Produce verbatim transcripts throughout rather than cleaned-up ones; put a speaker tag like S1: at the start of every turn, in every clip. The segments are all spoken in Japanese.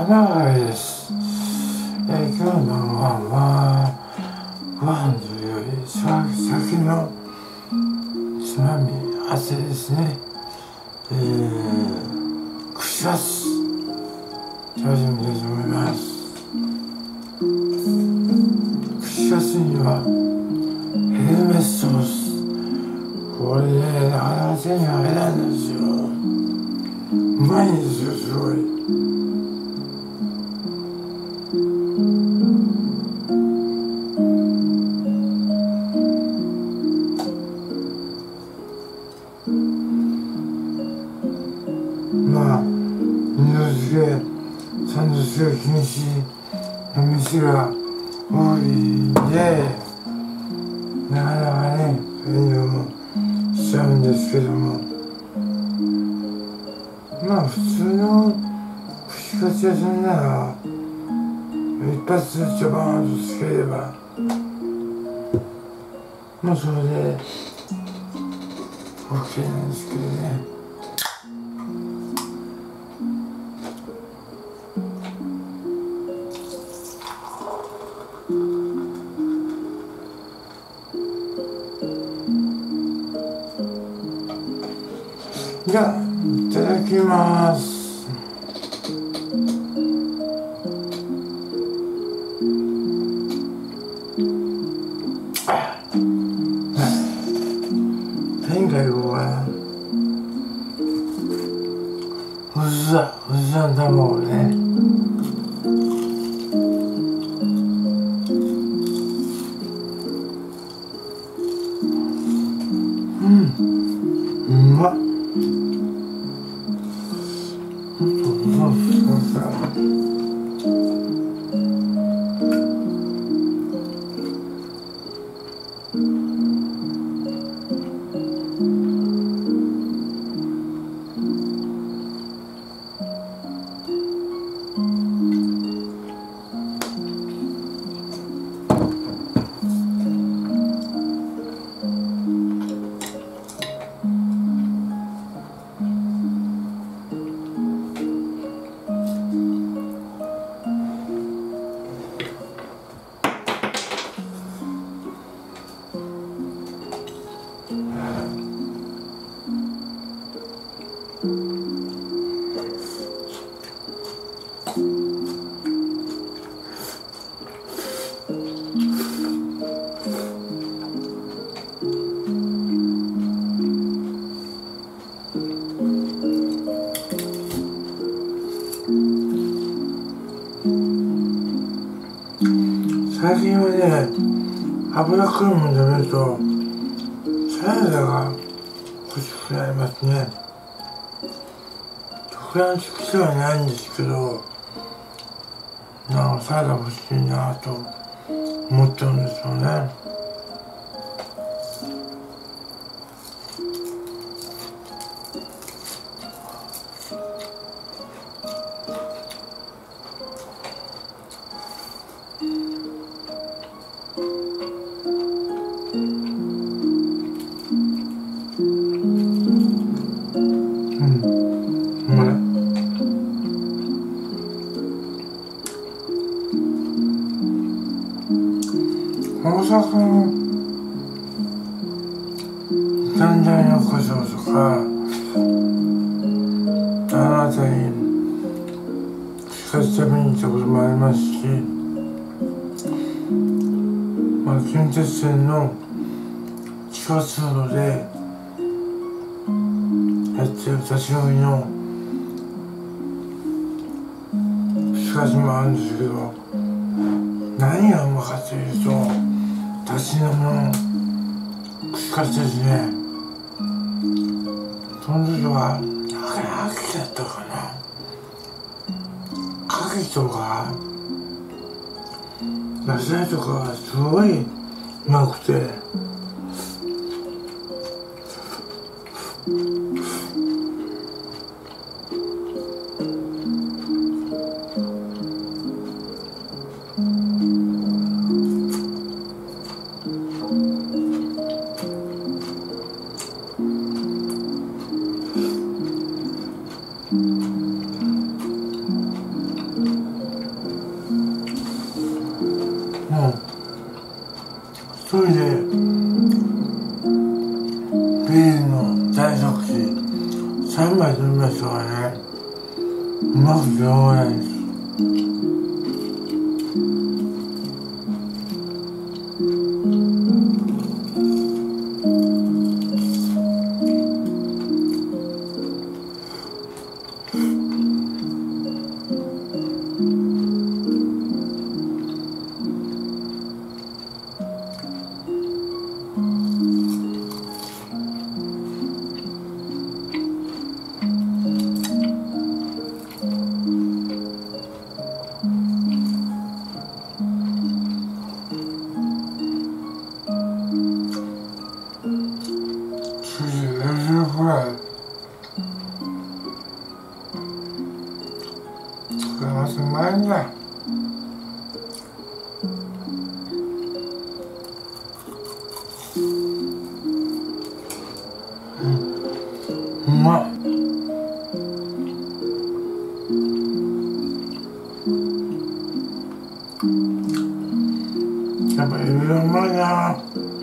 S1: 浜貝です。えー、今日の晩はご飯というより酒のつまみ汗ですね。えー、串カツ食べてみたいと思います。串カツにはヘルメスソース、これね、なかなか手に入らないんですよ。うまいんですよ、すごい。まあ、二度漬け、三度漬け禁止の店が多いんで、なかなかね、そういうのもしちゃうんですけども、まあ普通の串カツ屋さんなら一発でジャバーンとつければ、まあそれで OK なんですけどね。じゃあ、いただきます。天下行こうかな。うずさ、うずさん卵ね。うん、うまっ。最近はね、脂っこいもの食べるとサラダが欲しくなりますね。特段好きではないんですけど、なんかサラダ欲しいなと思っちゃうんですよね。大阪の三大の胡椒とかあの辺り串カツ食べに行ったこともありますし、まあ、近鉄線の地下通路でやってる立ち飲みの串カツもあるんですけど、何がうまかというと立ち飲みの串カツですね。その時は秋だったかな、牡蠣とか野菜とかがすごいうまくて、 大食器さんまい取りましたからね、うまくてしょうがないです。うまいんだ。うん、うまっ。やっぱいろいろうまいな。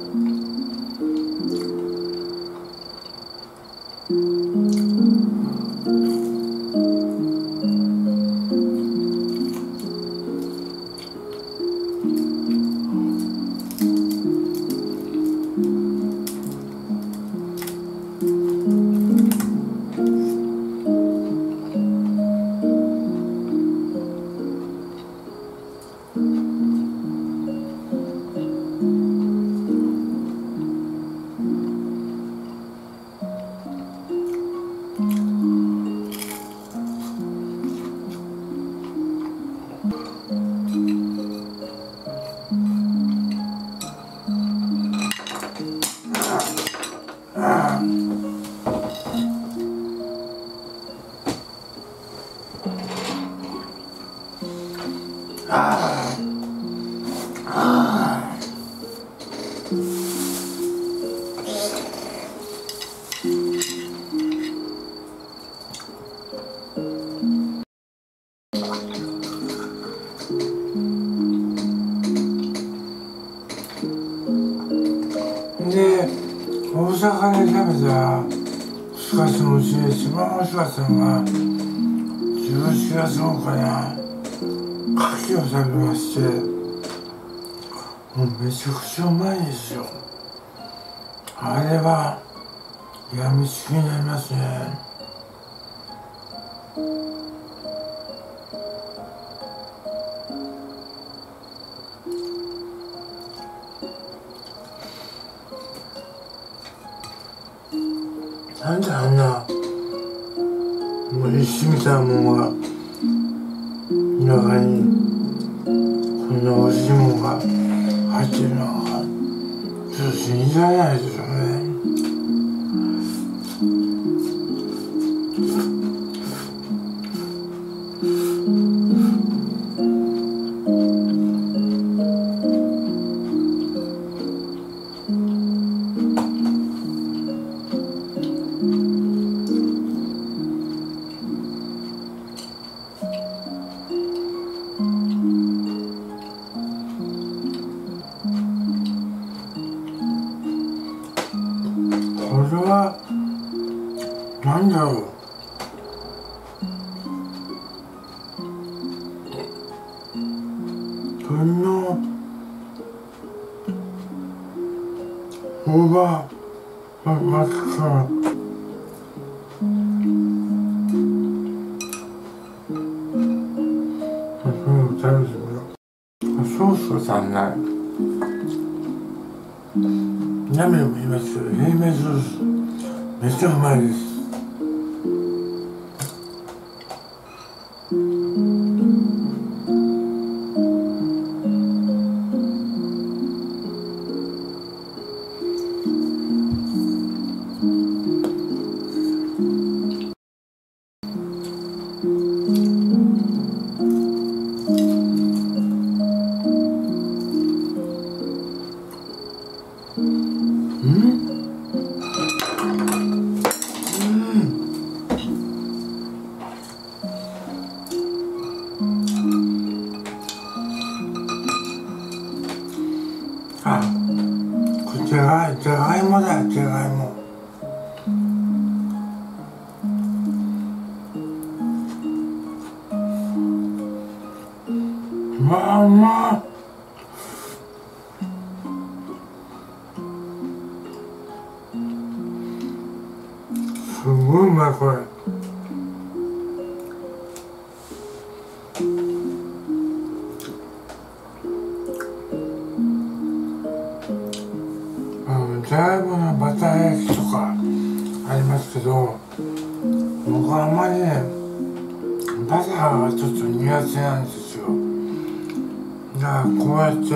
S1: で、大阪で食べたスカスのうちで一番美味しかったのがじゅうしちがつごかな、牡蠣を食べまして、もうめちゃくちゃうまいですよ。あれはやみつきになりますね。なんであんなもう石みたいなもんが中にこんな美味しいもんが入ってるのかちょっと信じられないですよね。これは何だろう。鶏の大葉が巻くからこれを食べてみよう。ソースが足んない。何度も言いますけど、平面ソースめっちゃうまいです。 まあまあすごいうまいこれ。じゃがいものバター焼きとかありますけど、僕はあんまりねバターがちょっと苦手なんですよ。だからこうやって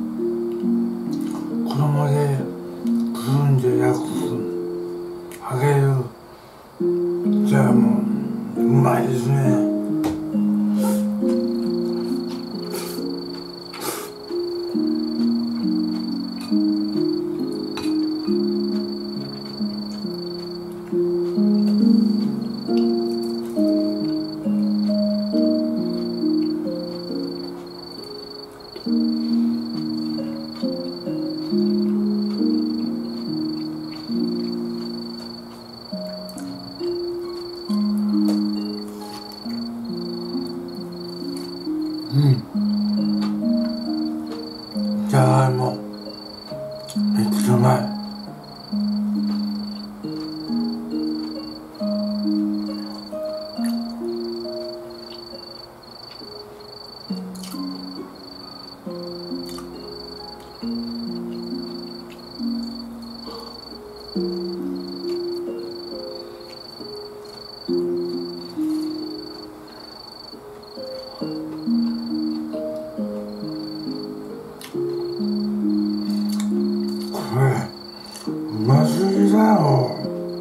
S1: 衣でくるんで焼く揚げるじゃがいもうまいですね。うん、じゃがいもめっちゃうまい。これうますぎだよ。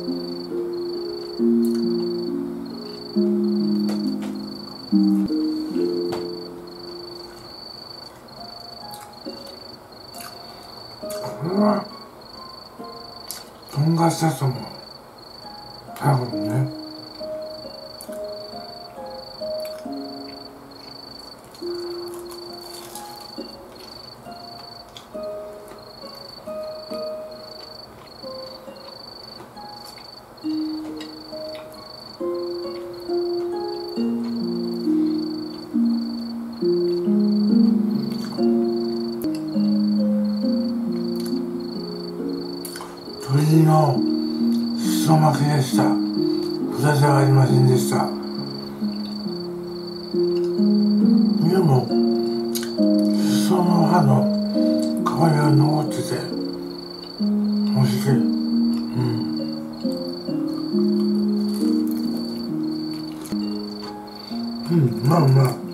S1: これはとんかつだと思う多分ね。鶏の裾巻きでした。豚じゃありませんでした。でも裾の葉の皮が残ってて美味しい。うんうん、まあまあ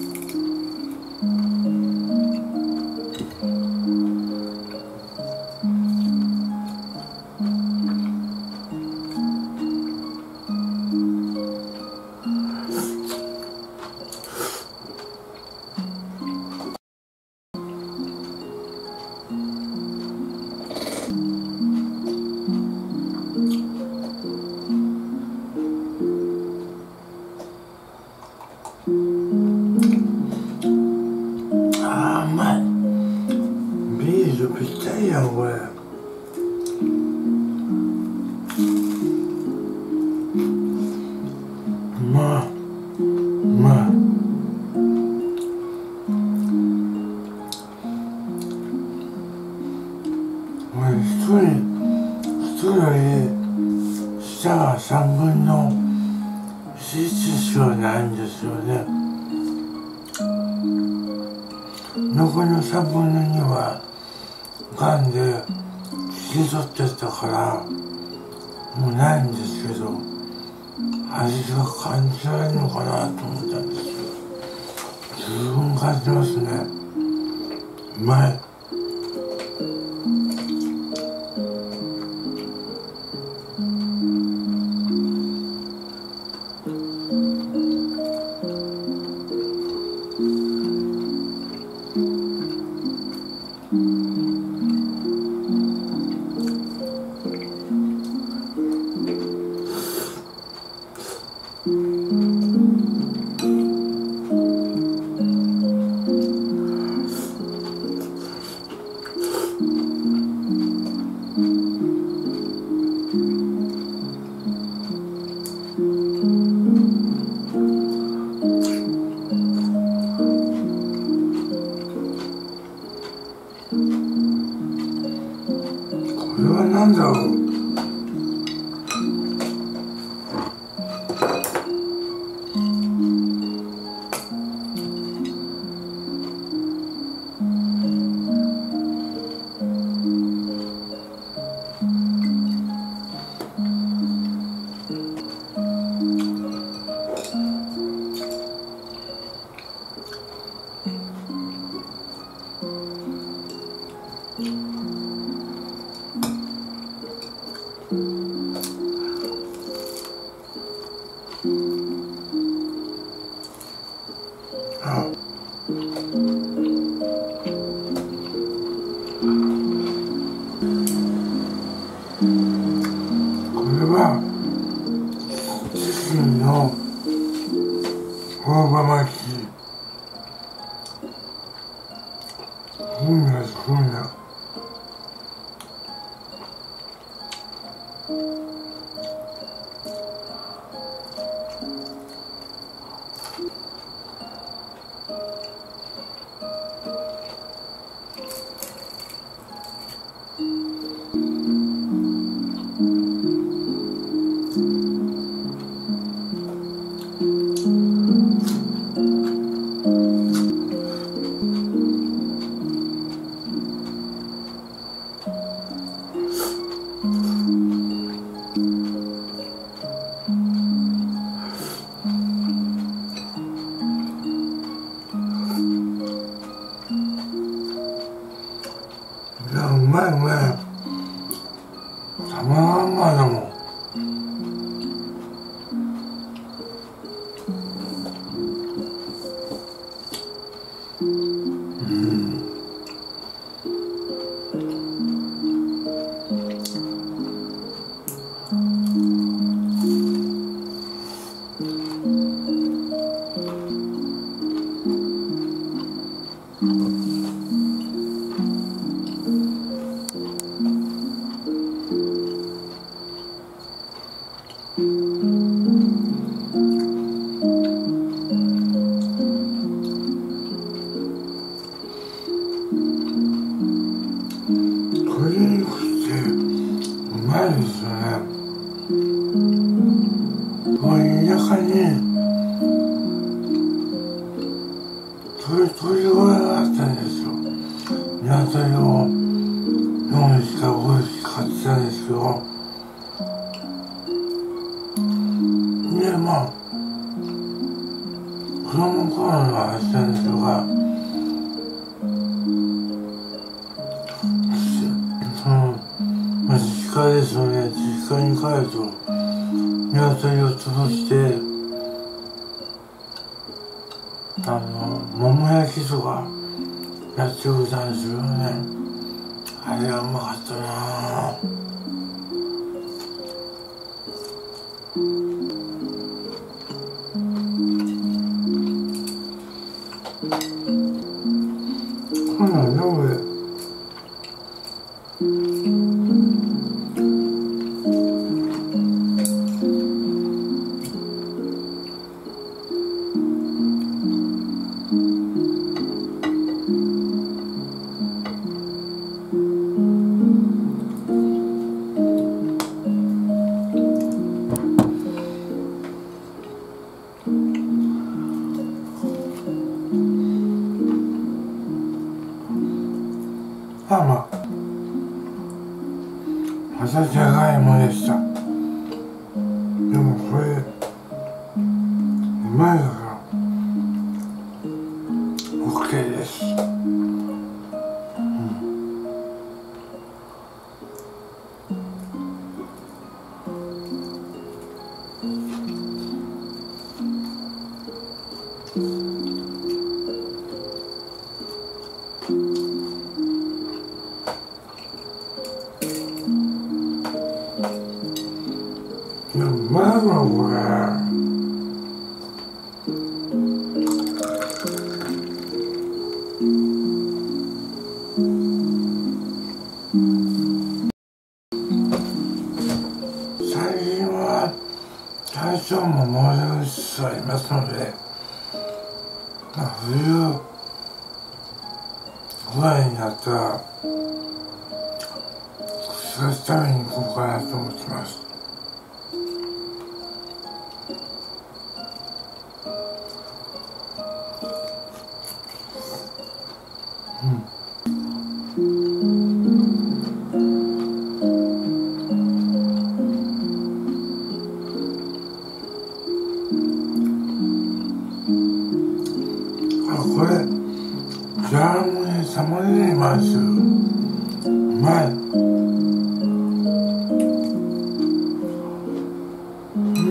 S1: あーうまい。ビールぴったりやんこれ。うまいうまい。これ一人一人より下が三分の一しかないんですよね。残りの三分の二はがんで切り取ってたからもうないんですけど、味が感じられるのかなと思ったんですけど十分感じますね。うまい。 チキンの大葉巻き、風味がすごいな。いや、うまいうまい。たまらんがだもん。鶏肉ってうまいですよね。こう田舎に鳥鳥小屋があったんですよ。鶏をよんひきかごひき飼ってたんですけど、でまあ子供の頃の話なんですが、そのまあ実家ですよね。実家に帰ると鶏を潰してあの桃焼きとかやってくれたんですよね。あれはうまかったなぁ。こんなんね、俺。まあまあ、またじゃがいもでした。でもこれ、うまいから、OK です。いや、うまいわ、これ。最近は体調も戻りつつありますので、まあ、冬ぐらいになったら串刺し食べに行こうかなと思ってます。うん。あ、これジャムに玉ねぎ回してる。うまい。うん。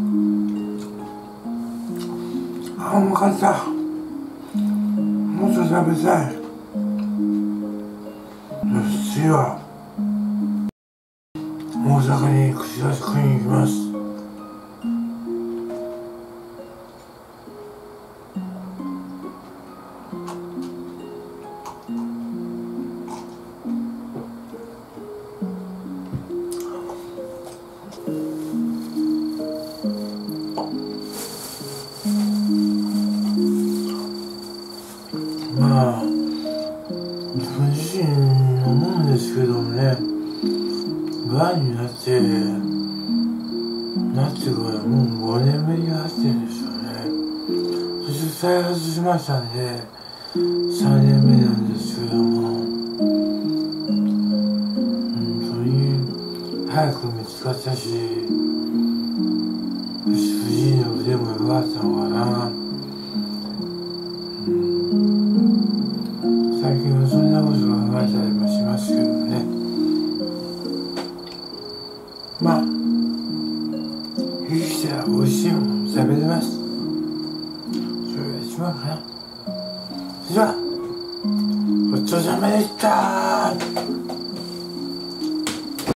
S1: あ、うまかった。もうちょっと食べたい。次は大阪に串刺し食いに行きます。まあ自分自身思うんですけどもね、がんになってなってからもうごねんめになってるんですよね。そして再発しましたんでさんねんめなんですけども、本当に早く見つかったし、主治医の腕も良かったのかな。最近はそんなこと考えたりもしますけどね。まあ生きては美味しいもの食べれます。それが一番かな。それではごちそうさまでした。